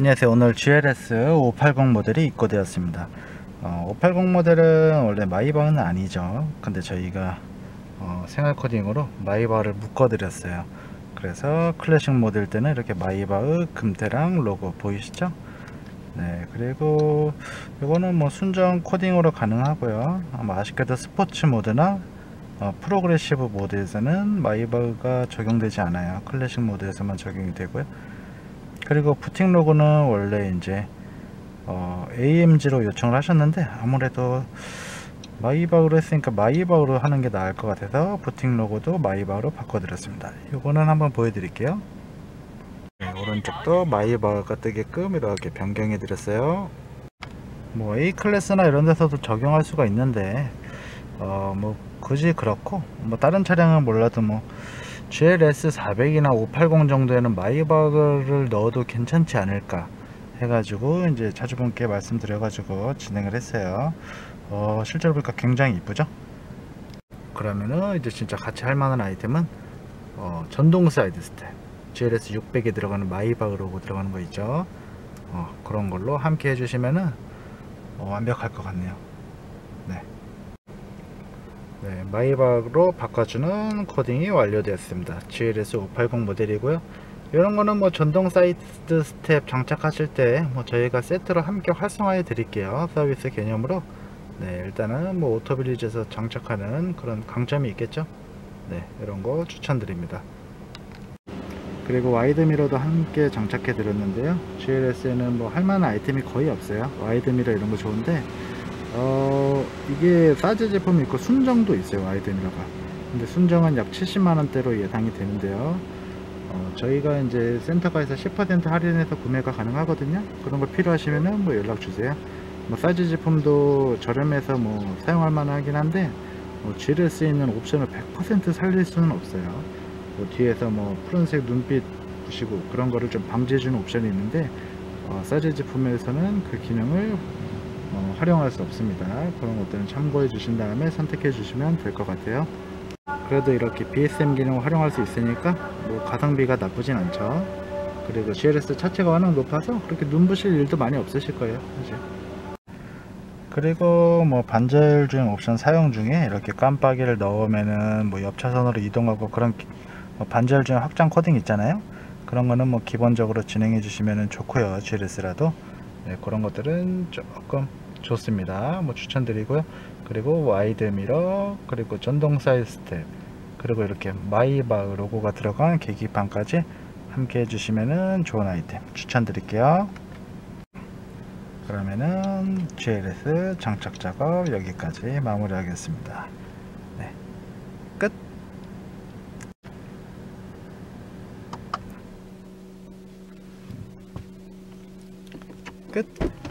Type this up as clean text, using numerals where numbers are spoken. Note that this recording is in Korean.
안녕하세요. 오늘 GLS 580 모델이 입고되었습니다. 580 모델은 원래 마이바흐는 아니죠. 근데 저희가 생활 코딩으로 마이바흐를 묶어 드렸어요. 그래서 클래식 모델 때는 이렇게 마이바흐 금테랑 로고 보이시죠? 네, 그리고 이거는 뭐 순정 코딩으로 가능하고요. 아쉽게도 스포츠 모드나 프로그레시브 모드에서는 마이바흐가 적용되지 않아요. 클래식 모드에서만 적용이 되고요. 그리고 부팅 로고는 원래 이제 AMG로 요청을 하셨는데 아무래도 마이바흐로 했으니까 마이바흐로 하는 게 나을 것 같아서 부팅 로고도 마이바흐로 바꿔드렸습니다. 이거는 한번 보여드릴게요. 네, 오른쪽도 마이바흐가 뜨게끔 이렇게 변경해 드렸어요. 뭐 A 클래스나 이런 데서도 적용할 수가 있는데 뭐 굳이 그렇고 뭐 다른 차량은 몰라도 뭐 GLS 400이나 580 정도에는 마이바흐를 넣어도 괜찮지 않을까 해가지고 이제 자주분께 말씀드려가지고 진행을 했어요. 실제로 보니까 굉장히 이쁘죠? 그러면은 이제 진짜 같이 할 만한 아이템은 전동 사이드 스텝, GLS 600에 들어가는 마이바흐 로고 들어가는 거 있죠? 그런 걸로 함께 해주시면은 완벽할 것 같네요. 네, 마이바흐로 바꿔주는 코딩이 완료되었습니다. GLS 580 모델이고요. 이런 거는 뭐 전동 사이드 스텝 장착하실 때 뭐 저희가 세트로 함께 활성화해 드릴게요. 서비스 개념으로. 네, 일단은 뭐 오토빌리지에서 장착하는 그런 강점이 있겠죠. 네, 이런 거 추천드립니다. 그리고 와이드미러도 함께 장착해 드렸는데요. GLS에는 뭐 할만한 아이템이 거의 없어요. 와이드미러 이런 거 좋은데 이게 사제 제품이 있고 순정도 있어요. 와이드미러가. 근데 순정은 약 70만원대로 예상이 되는데요. 저희가 이제 센터가에서 10% 할인해서 구매가 가능하거든요. 그런 거 필요하시면은 뭐 연락 주세요. 뭐 사제 제품도 저렴해서 뭐 사용할 만하긴 한데 GLS에 있는 옵션을 100% 살릴 수는 없어요. 뭐 뒤에서 뭐 푸른색 눈빛 부시고 그런 거를 좀 방지해주는 옵션이 있는데 사제 제품에서는 그 기능을 활용할 수 없습니다. 그런 것들은 참고해 주신 다음에 선택해 주시면 될 것 같아요. 그래도 이렇게 BSM 기능을 활용할 수 있으니까 뭐 가성비가 나쁘진 않죠. 그리고 GLS 차체가 워낙 높아서 그렇게 눈부실 일도 많이 없으실 거예요, 사실. 그리고 뭐 반절 주행 옵션 사용 중에 이렇게 깜빡이를 넣으면은 뭐 옆 차선으로 이동하고 그런 뭐 반절 주행 확장 코딩 있잖아요. 그런 거는 뭐 기본적으로 진행해 주시면 좋고요. GLS라도 네, 그런 것들은 조금 좋습니다. 뭐 추천드리고요. 그리고 와이드 미러, 그리고 전동 사이드 스텝, 그리고 이렇게 마이바흐 로고가 들어간 계기판까지 함께 해주시면 좋은 아이템 추천드릴게요. 그러면은 GLS 장착 작업 여기까지 마무리하겠습니다. 네, 끝. 끝.